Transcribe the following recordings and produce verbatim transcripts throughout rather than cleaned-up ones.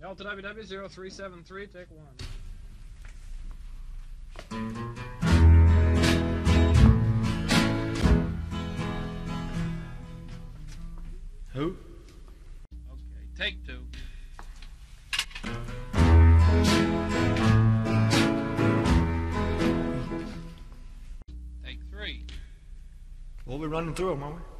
Delta W W zero three seven three, take one. Who? Okay, take two. Take three. We'll be running through them, aren't we?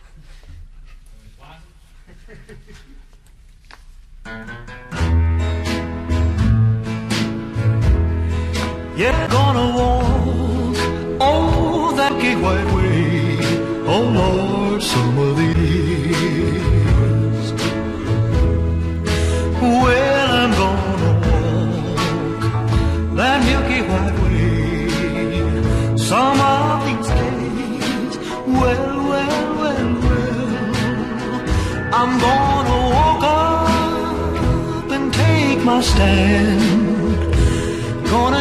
Yeah, gonna walk, oh, that gay white way, oh Lord, some of these. Well, I'm gonna walk that milky white way, some of these days. Well, well, well, well, I'm gonna walk up and take my stand. Gonna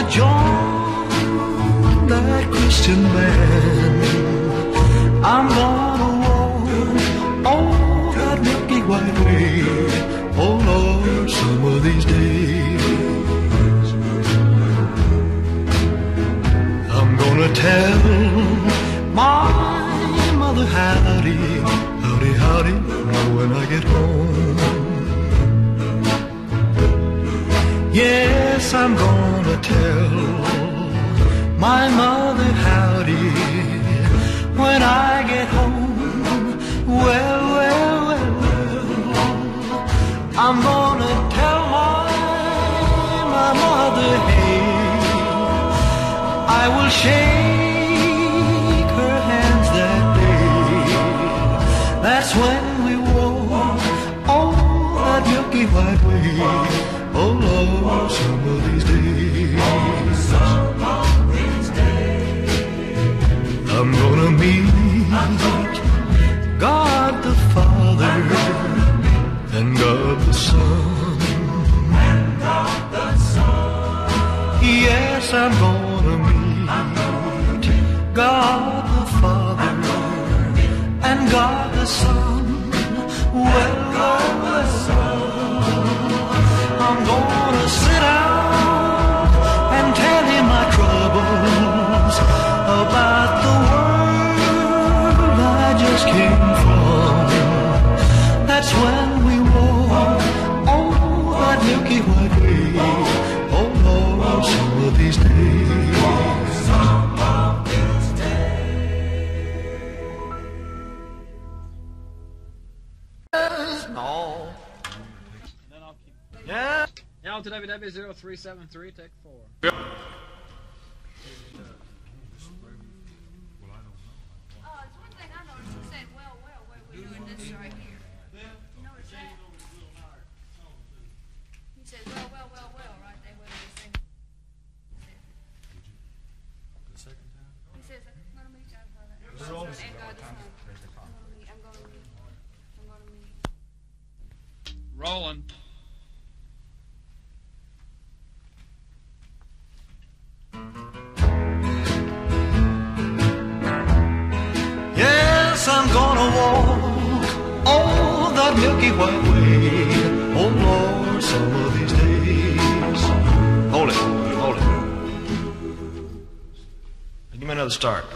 join that Christian band. I'm gonna walk on that milky white way, oh Lord, some of these days. I'm gonna tell my mother howdy, howdy, howdy, when I get home. Yes, I'm gonna tell my mother howdy when I get home. Well, well, well, well, I'm gonna tell my, my mother, hey, I will shake her hands that day. That's when we walk on that milky white way, oh Lord, some of these days. Oh, some of these days. I'm gonna meet God the Father and God the Son. And God the Son. Yes, I'm gonna meet God the Father and God the Son. Well, well, well, I'm gonna sit down and tell him my troubles about the world I just came from. That's when we walk on that milky white way, oh Lord, some of these days. Some of these days. No. Yeah. Delta W W zero three seven three, take four. Uh, it's one thing I noticed. You said, well, well, well, we're doing this right here. You notice that? He said, well, well, well, well, right there where they sing. The second time? He says, I'm going to meet God the Father. And God the Son. I'm going to meet, I'm going to meet, I'm going to meet. Rolling. Yes, I'm gonna walk on that milky white way, oh Lord, some of these days. Hold it, hold it. Give me another start.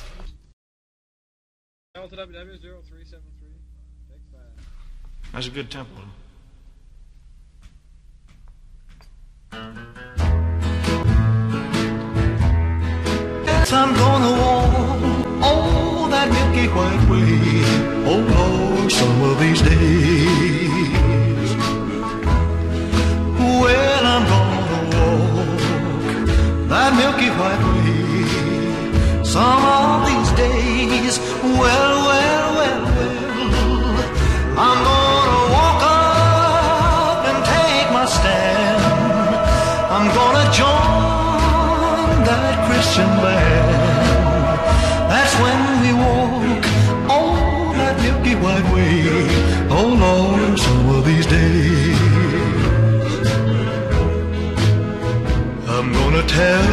Delta W W zero three seven three, take five. That's a good tempo. Yes, I'm gonna walk on that milky white way, oh Lord, some of these days. Well, I'm gonna walk that milky white way some of these days. Well, well, well, well, I'm gonna walk up and take my stand. I'm gonna join that Christian band. That's when we walk on that milky white way, oh Lord, some of these days. I'm gonna tell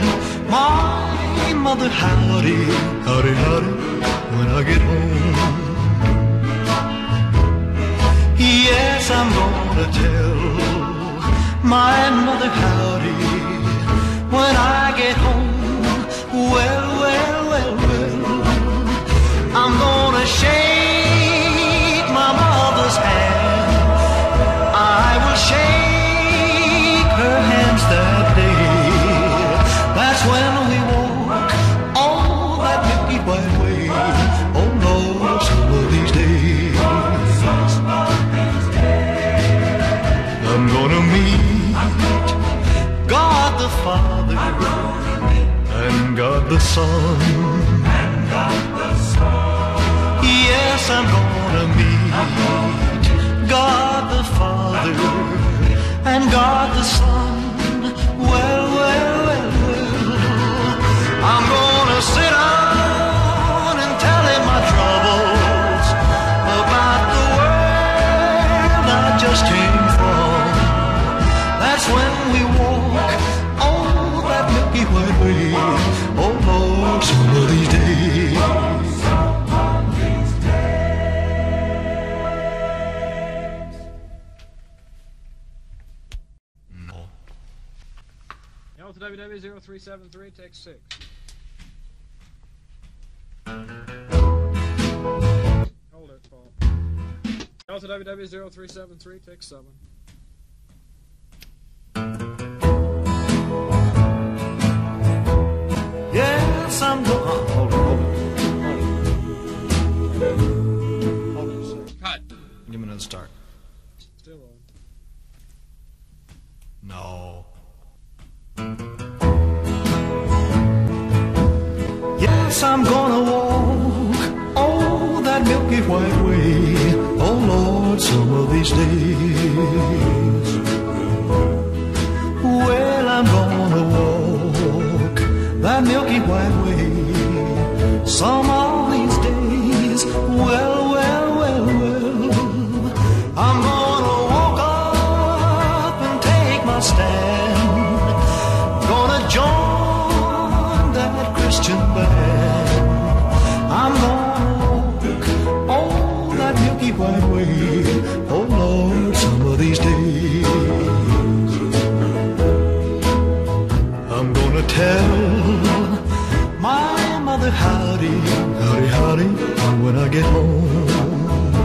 my mother howdy, howdy, howdy, when I get home. Yes, I'm gonna tell my mother howdy when I get home. Well, well, well, well, I'm gonna shake my mother's hand. I will shake her hands that day. That's when we walk all that milky white way. Oh Lord, some of these days I'm gonna meet God the Father and God the Son. Yes, I'm gonna meet God the Father and God the Son. Well, well, well, well, I'm gonna sit down and tell him my troubles about the world I just came from. That's when we walk all that milky white way. Oh Lord, some of these days. Delta W W zero three seven three, take six. Hold it, Paul. Delta W W zero three seven three, take seven. Yes, I'm going. Hold it, hold it. Hold it a sec. Cut. Give me another start. Still on. No. Yes, I'm gonna walk oh that milky white way. Oh Lord, some of these days. Well, I'm gonna walk that milky white way. Some of these days. Well, well, well, well, I'm gonna walk up and take my stand. Gonna join that Christian band. I'm gonna walk all that milky white way. Oh Lord, some of these days. I'm gonna tell my mother howdy, howdy, howdy, when I get home.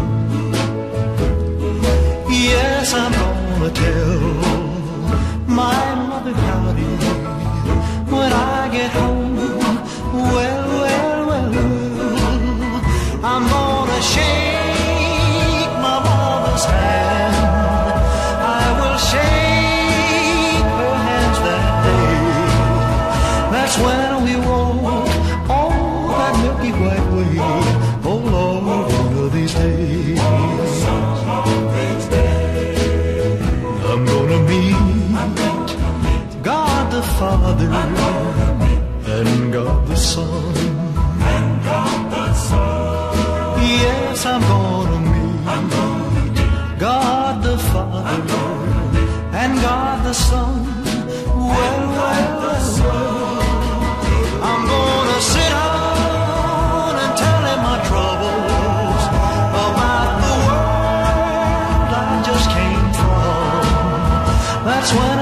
Yes, I'm gonna tell my mother howdy when I get home. Well, well, well, well, I'm gonna shake my mother's hand. I will shake her hands that day. That's when we walk all that milky white way. Oh Lord, one of these days I'm gonna meet God the Father and God the Son. Yes, I'm gonna meet God the Father and God the Son. Well, well, well, I'm gonna sit down and tell him my troubles about the world I just came from. That's when